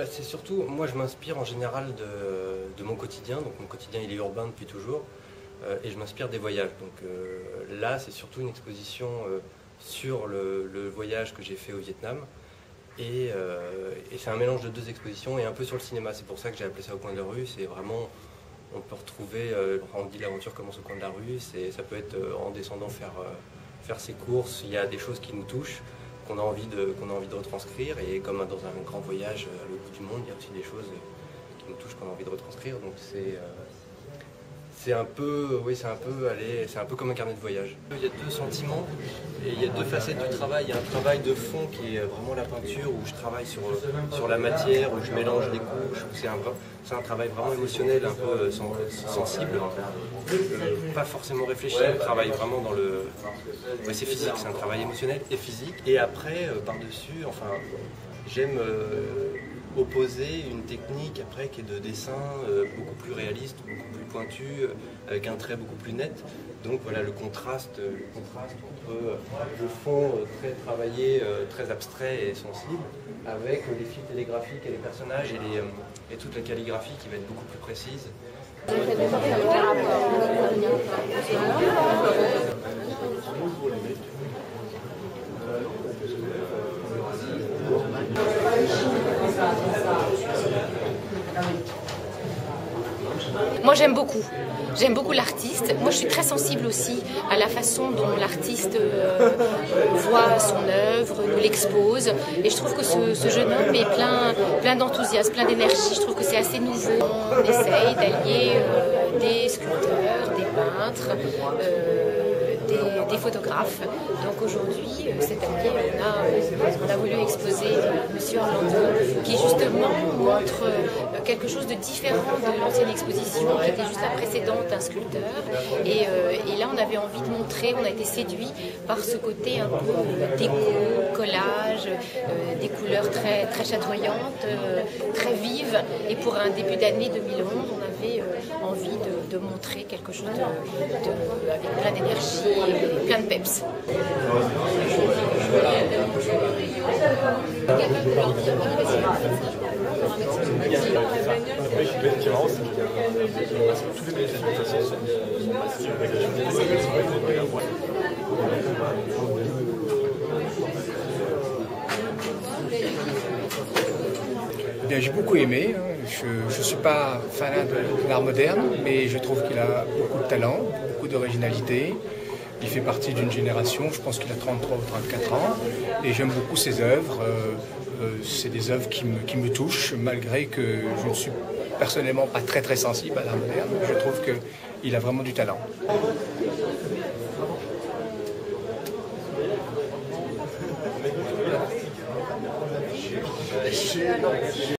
c'est surtout, moi je m'inspire en général de mon quotidien, donc mon quotidien il est urbain depuis toujours, et je m'inspire des voyages. Donc là c'est surtout une exposition sur le voyage que j'ai fait au Vietnam, et c'est un mélange de deux expositions et un peu sur le cinéma, c'est pour ça que j'ai appelé ça Au coin de la rue, c'est vraiment, on peut retrouver, on dit l'aventure commence au coin de la rue, ça peut être en descendant faire ses courses, il y a des choses qui nous touchent, qu'on a envie de retranscrire, et comme dans un grand voyage à l'autre bout du monde, il y a aussi des choses qui nous touchent qu'on a envie de retranscrire. Donc c'est un peu, oui, c'est un peu comme un carnet de voyage. Il y a deux sentiments et il y a deux facettes du travail. Il y a un travail de fond qui est vraiment la peinture, où je travaille sur la matière, où je mélange des couches. C'est un travail vraiment émotionnel, un peu sensible, pas forcément réfléchi. On travaille vraiment dans le... Ouais, c'est physique, c'est un travail émotionnel et physique. Et après, par-dessus, enfin, j'aime opposer une technique après qui est de dessin beaucoup plus réaliste, beaucoup plus pointu, avec un trait beaucoup plus net. Donc voilà le contraste entre le fond très travaillé, très abstrait et sensible, avec les fils télégraphiques et les personnages et toute la calligraphie qui va être beaucoup plus précise. Moi j'aime beaucoup l'artiste. Moi je suis très sensible aussi à la façon dont l'artiste voit son œuvre, nous l'expose. Et je trouve que ce jeune homme est plein d'enthousiasme, plein d'énergie. Je trouve que c'est assez nouveau. On essaye d'allier des sculpteurs, des peintres, des photographes. Donc aujourd'hui, cette année, on a voulu exposer Monsieur Orlando, qui justement montre quelque chose de différent de l'ancienne exposition, qui était juste la précédente d'un sculpteur. Et là, on avait envie de montrer, on a été séduit par ce côté un peu déco, collage, des couleurs très, très chatoyantes, très vives. Et pour un début d'année 2011, on avait envie de montrer quelque chose avec plein d'énergie et plein de peps. Bien, j'ai beaucoup aimé. Je ne suis pas fan de l'art moderne, mais je trouve qu'il a beaucoup de talent, beaucoup d'originalité. Il fait partie d'une génération, je pense qu'il a 33 ou 34 ans, et j'aime beaucoup ses œuvres. C'est des œuvres qui me touchent, malgré que je ne suis personnellement pas très sensible à l'art moderne. Je trouve qu'il a vraiment du talent.